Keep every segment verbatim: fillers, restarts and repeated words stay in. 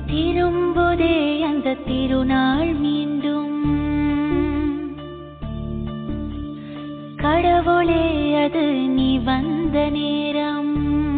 திரும்புதே அந்த திருநாள் மீண்டும். கடவுளே அது நீ வந்த நேரம்.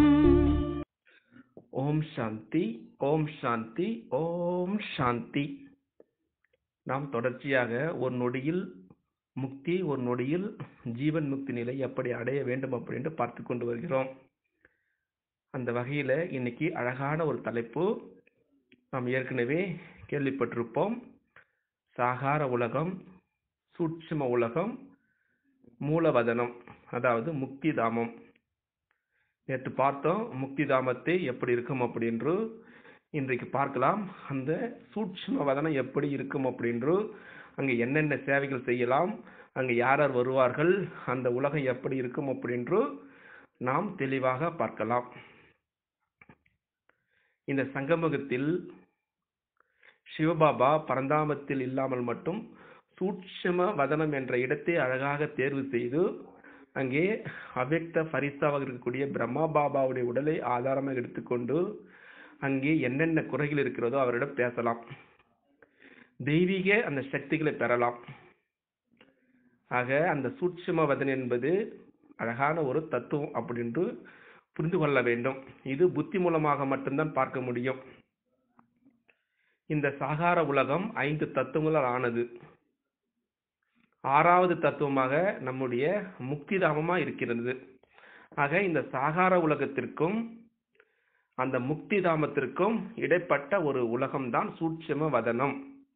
ஓம் சாந்தி, ஓம் சாந்தி, ஓம் சாந்தி. நாம் தொடர்ச்சியாக ஒரு நொடியில் முக்தி, ஒரு நொடியில் ஜீவன் முக்தி நிலை எப்படி அடைய வேண்டும் அப்படின்னு பார்த்து கொண்டு வருகிறோம். அந்த வகையில் இன்னைக்கு அழகான ஒரு தலைப்பு நாம் ஏற்கனவே கேள்விப்பட்டிருப்போம். சாகார உலகம், சூட்சும உலகம், மூலவதனம், அதாவது முக்தி தாமம். நேற்று பார்த்தோம் முக்தி தாமத்தை எப்படி இருக்கும் அப்படின்று. இன்றைக்கு பார்க்கலாம் அந்த சூட்சும வதனம் எப்படி இருக்கும் அப்படின்று. அங்கே என்னென்ன சேவைகள் செய்யலாம், அங்கே யார் யார் வருவார்கள், அந்த உலகம் எப்படி இருக்கும் அப்படின்று நாம் தெளிவாக பார்க்கலாம். இந்த சங்கமகத்தில் சிவபாபா பரந்தாமத்தில் இல்லாமல் மட்டும் சூட்சும வதனம் என்ற இடத்தை அழகாக தேர்வு செய்து அங்கே அவ்யக்த பரிசாவாக இருக்கக்கூடிய பிரம்மா பாபாவுடைய உடலை ஆதாரமாக எடுத்துக்கொண்டு அங்கே என்னென்ன குறைகள் இருக்கிறதோ அவரிடம் பேசலாம், தெய்வீக அந்த சக்திகளை பெறலாம். ஆக அந்த சூட்சும வதனம் என்பது அழகான ஒரு தத்துவம் அப்படின்று புரிந்து கொள்ள வேண்டும். இது புத்தி மூலமாக மட்டும்தான் பார்க்க முடியும். இந்த சாகார உலகம் ஐந்து தத்துவங்களால் ஆனது. ஆறாவது தத்துவமாக நம்முடைய முக்தி தாமமா இருக்கிறது. ஆக இந்த சாகார உலகத்திற்கும் அந்த முக்தி தாமத்திற்கும் இடைப்பட்ட ஒரு உலகம்தான் சூட்சும வதனம்.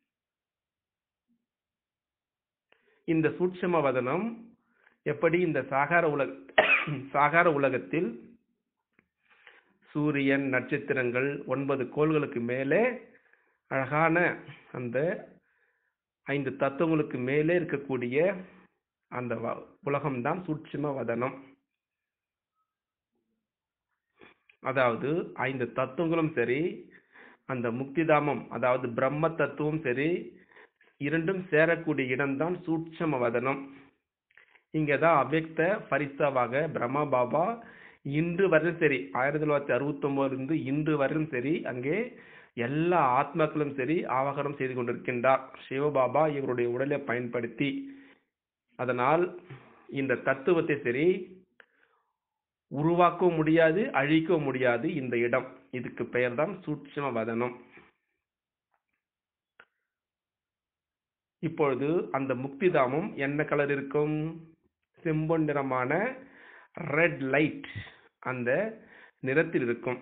இந்த சூட்சும வதனம் எப்படி இந்த சாகார உலக சாகார உலகத்தில் சூரியன், நட்சத்திரங்கள், ஒன்பது கோள்களுக்கு மேலே அழகான அந்த ஐந்து தத்துவங்களுக்கு மேலே இருக்கக்கூடிய அந்த உலகம்தான் சூட்சும வதனம். அதாவது ஐந்து தத்துவங்களும் சரி, அந்த முக்திதாமம் அதாவது பிரம்ம தத்துவம் சரி, இரண்டும் சேரக்கூடிய இடம்தான் சூட்சும வதனம். இங்கதான் அவ்யக்த பரிசாவாக பிரம்மா பாபா இன்று வரையும் சரி, ஆயிரத்தி தொள்ளாயிரத்தி அறுபத்தி ஒன்பதுல இருந்து இன்று வரையும் சரி, அங்கே எல்லா ஆத்மாக்களும் சரி ஆவாகனம் செய்து கொண்டிருக்கின்றார் சிவபாபா இவருடைய உடலை பயன்படுத்தி. அதனால் இந்த தத்துவத்தை சரி உருவாக்கவும் முடியாது, அழிக்கவும் முடியாது. இந்த இடம், இதுக்கு பெயர் தான் சூட்சும வதனம். இப்பொழுது அந்த முக்தி தாமம் என்ன கலர் இருக்கும்? செம்பொன் நிறமான ரெட் லைட் அந்த நிறத்தில் இருக்கும்.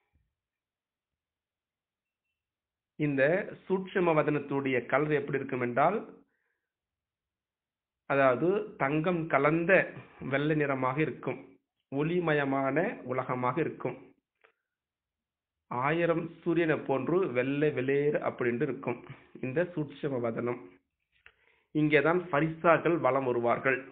இந்த சூட்சும வதனத்துடைய கலர் எப்படி இருக்கும் என்றால், அதாவது தங்கம் கலந்த வெள்ளை நிறமாக இருக்கும். ஒளிமயமான உலகமாக இருக்கும். ஆயிரம் சூரியனை போன்று வெள்ளை வெளியேறு அப்படின்னு இருக்கும் இந்த சூட்சும வதனம். இங்கேதான் பரிசாக்கள் வலம் வருவார்கள்.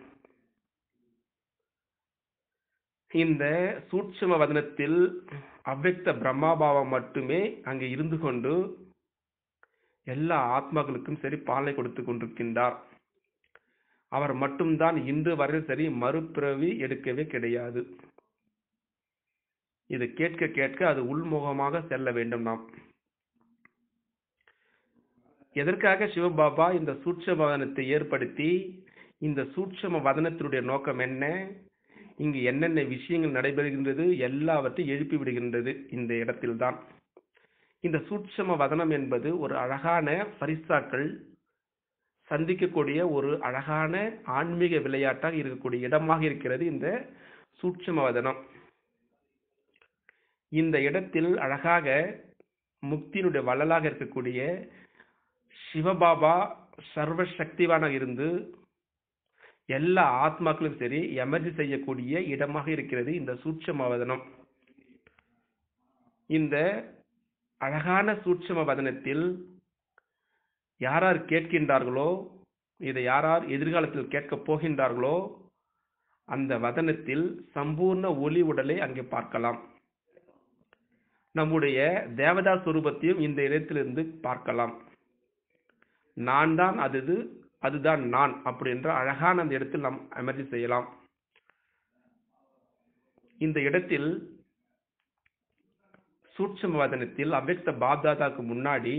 இந்த சூட்சும வதனத்தில் அவ்யக்த பிரம்மாபாவம் மட்டுமே அங்கே இருந்து கொண்டு எல்லா ஆத்மாக்களுக்கும் சரி பாலை கொடுத்து கொண்டிருக்கின்றார். அவர் மட்டும்தான் இன்று வரை சரி மறுபிறவி எடுக்கவே கிடையாது. இது கேட்க கேட்க அது உள்முகமாக செல்ல வேண்டும். நாம் எதற்காக சிவபாபா இந்த சூட்சும வதனத்தை ஏற்படுத்தி, இந்த சூட்சும வதனத்தினுடைய நோக்கம் என்ன, இங்கு என்னென்ன விஷயங்கள் நடைபெறுகின்றது எல்லாவற்றையும் எழுப்பி விடுகின்றது இந்த இடத்தில்தான். இந்த சூட்சும வதனம் என்பது ஒரு அழகான பரிசாக்கள் சந்திக்கக்கூடிய ஒரு அழகான ஆன்மீக விளையாட்டாக இருக்கக்கூடிய இடமாக இருக்கிறது இந்த சூட்சும வதனம். இந்த இடத்தில் அழகாக முக்தியினுடைய வள்ளலாக இருக்கக்கூடிய சிவபாபா சர்வ சக்திவானாக இருந்து எல்லா ஆத்மாக்களும் சரி எமர்ஜி செய்யக்கூடிய இடமாக இருக்கிறது இந்த சூட்சும வதனம். இந்த அழகான சூட்சும வதனத்தில் யாரார் கேட்கின்றார்களோ, இதை யாரார் எதிர்காலத்தில் கேட்கப் போகின்றார்களோ, அந்த வதனத்தில் சம்பூர்ண ஒளி உடலை அங்கே பார்க்கலாம். நம்முடைய தேவதா சுரூபத்தையும் இந்த இடத்திலிருந்து பார்க்கலாம். நான் தான் அது, அதுதான் நான் அப்படின்ற அழகான அந்த இடத்தில் நாம் அமர்ச்சி செய்யலாம். இந்த இடத்தில் சூட்சும வதனத்தில் அவ்வக்த பாப்தாதாக்கு முன்னாடி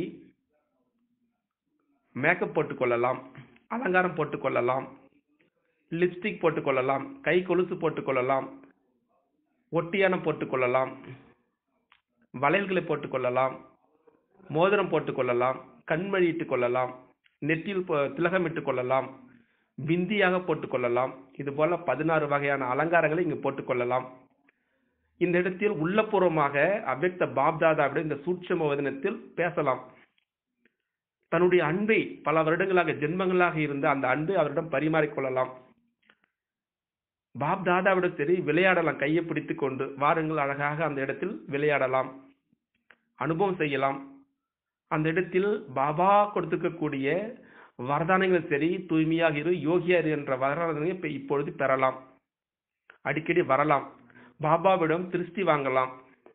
மேக்கப் போட்டுக்கொள்ளலாம், அலங்காரம் போட்டுக்கொள்ளலாம், லிப்ஸ்டிக் போட்டுக்கொள்ளலாம், கை கொலுசு போட்டுக்கொள்ளலாம், ஒட்டியானம் போட்டுக்கொள்ளலாம், வளையல்களை போட்டுக்கொள்ளலாம், மோதிரம் போட்டுக்கொள்ளலாம், கண்மழியிட்டுக் கொள்ளலாம், நெற்றியில் போ- திலகமிட்டுக் கொள்ளலாம், பிந்தியாக போட்டுக்கொள்ளலாம். இது போல பதினாறு வகையான அலங்காரங்களை இங்கு போட்டுக்கொள்ளலாம். இந்த இடத்தில் உள்ளபூர்வமாக அவ்வக்த பாப்தாதாவிட இந்த சூட்சும வதனத்தில் பேசலாம். தன்னுடைய அன்பை பல வருடங்களாக ஜென்மங்களாக இருந்த அந்த அன்பை அவரிடம் பரிமாறிக்கொள்ளலாம். பாப்தாதாவிடம் சரி விளையாடலாம், கையை பிடித்துக் கொண்டு வாருங்கள், அழகாக அந்த இடத்தில் விளையாடலாம், அனுபவம் செய்யலாம். அந்த இடத்தில் பாபா கொடுத்திருக்கக்கூடிய வரதானங்கள் சரி, தூய்மையாக இரு, யோகியா இரு என்ற வரதானங்களை இப்ப- இப்பொழுது பெறலாம். அடிக்கடி வரலாம், பாபாவிடம் திருஷ்டி வாங்கலாம்.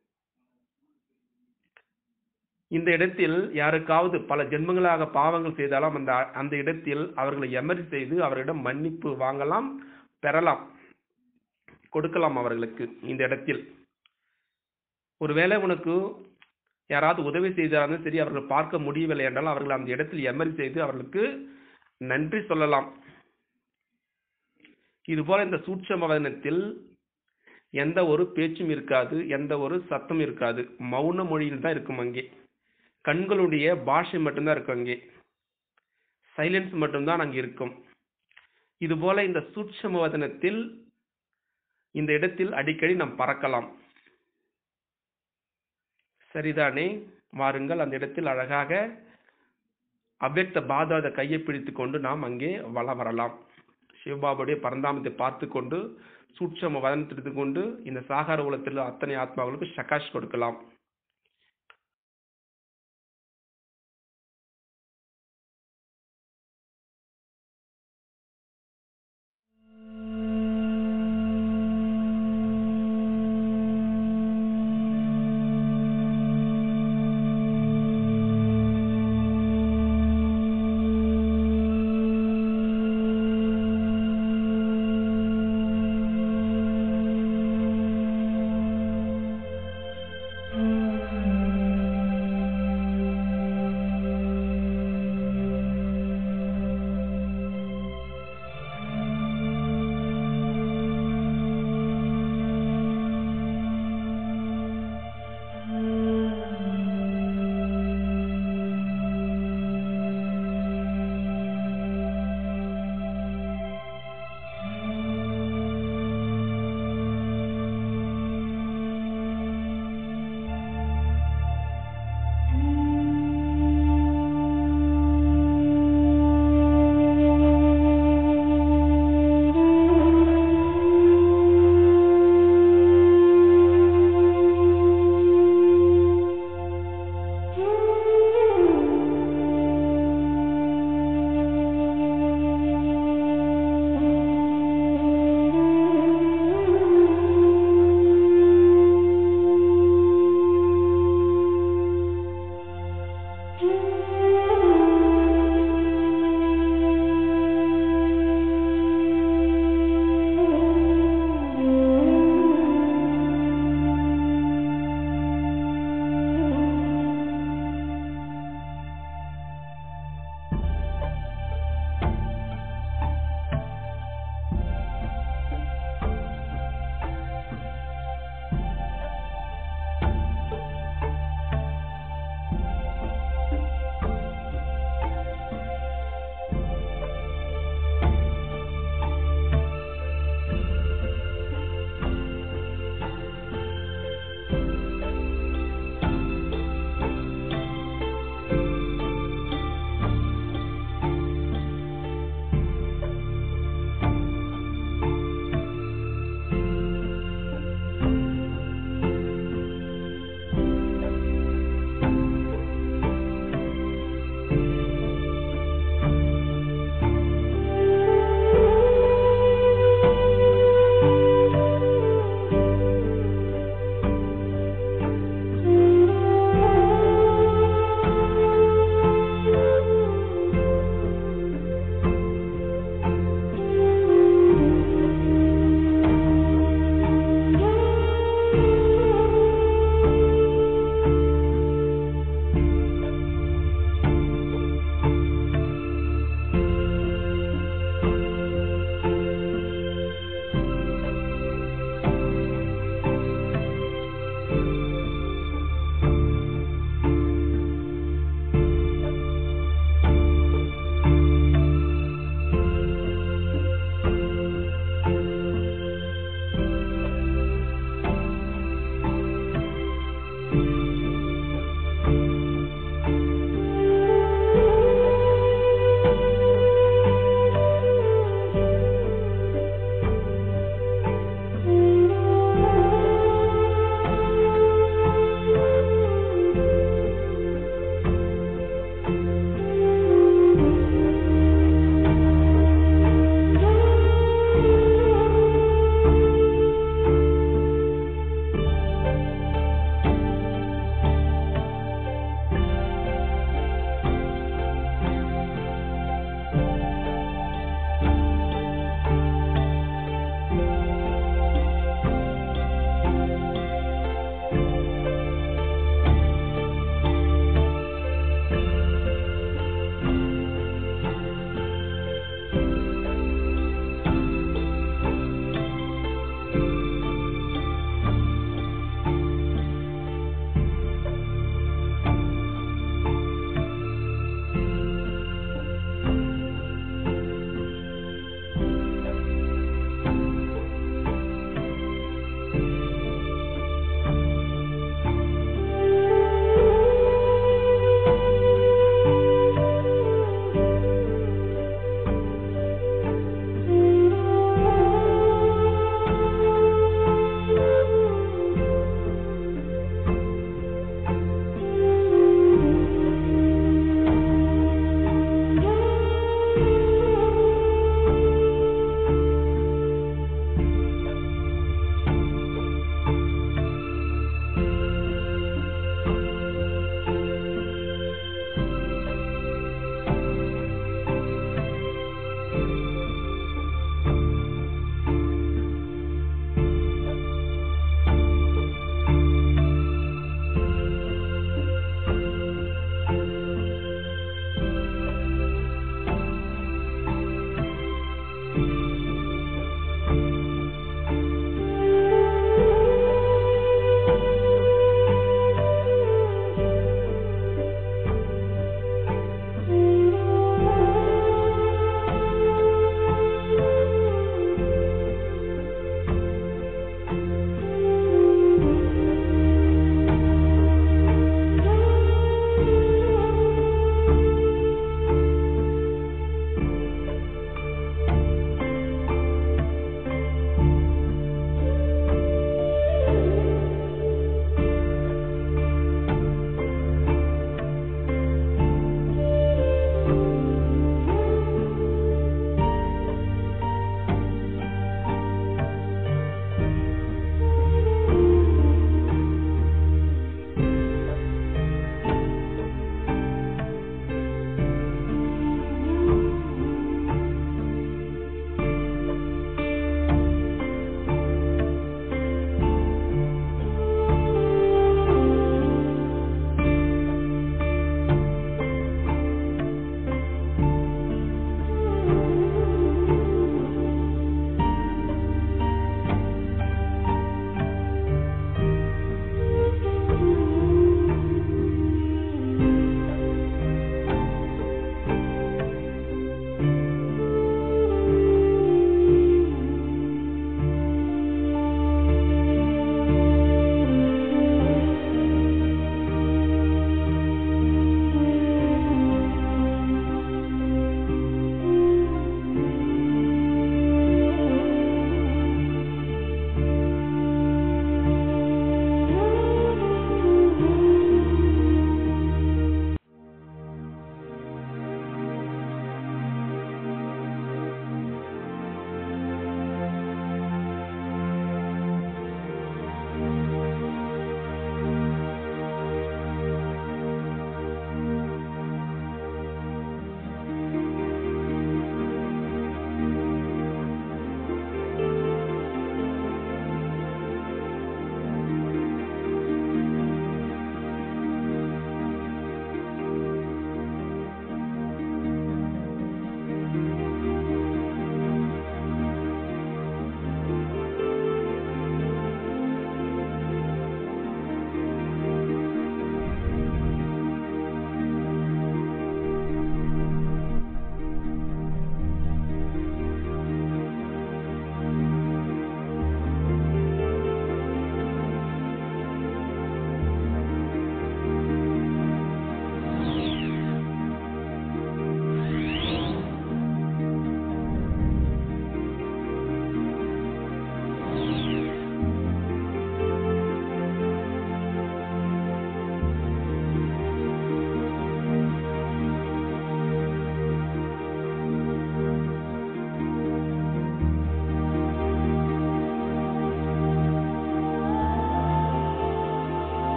இந்த இடத்தில் யாருக்காவது பல ஜென்மங்களாக பாவங்கள் செய்தாலும் அந்த அந்த இடத்தில் அவர்களை எமரி செய்து அவர்களிடம் மன்னிப்பு வாங்கலாம், பெறலாம், கொடுக்கலாம் அவர்களுக்கு. இந்த இடத்தில் ஒருவேளை உனக்கு யாராவது உதவி செய்தாலும் சரி, அவர்கள் பார்க்க முடியவில்லை என்றால் அவர்கள் அந்த இடத்தில் எமரி செய்து அவர்களுக்கு நன்றி சொல்லலாம். இதுபோல இந்த சூட்சும வதனத்தில் எந்த ஒரு பேச்சும் இருக்காது, எந்த ஒரு சத்தம் இருக்காது, மௌன மொழியில் தான் இருக்கும். அங்கே கண்களுடைய பாஷை மட்டும்தான் இருக்கும். அங்கே சைலன்ஸ் மட்டும்தான் அங்கே இருக்கும். இதுபோல இந்த சூட்சும வதனத்தில் இந்த இடத்தில் அடிக்கடி நாம் பறக்கலாம். சரிதானே? வாருங்கள், அந்த இடத்தில் அழகாக அவ்வக்த பாதாத கையை பிடித்துக் கொண்டு நாம் அங்கே வள வரலாம். சிவபாபுடைய பரந்தாமத்தை பார்த்து கொண்டு சூட்சும வதனத்தை எடுத்துக்கொண்டு இந்த சாகார உலகத்தில் அத்தனை ஆத்மாவுகளுக்கு சகாஷ் கொடுக்கலாம்.